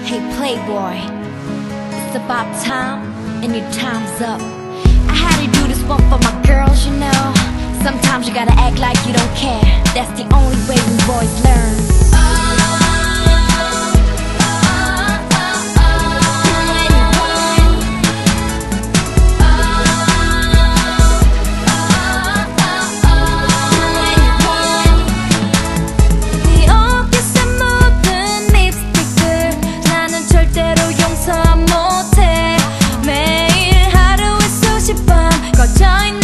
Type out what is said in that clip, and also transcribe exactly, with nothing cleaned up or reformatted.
Hey playboy, it's about time and your time's up. I had to do this one for my girls, you know. Sometimes you gotta act like you don't care. That's the only way we boys learn. Time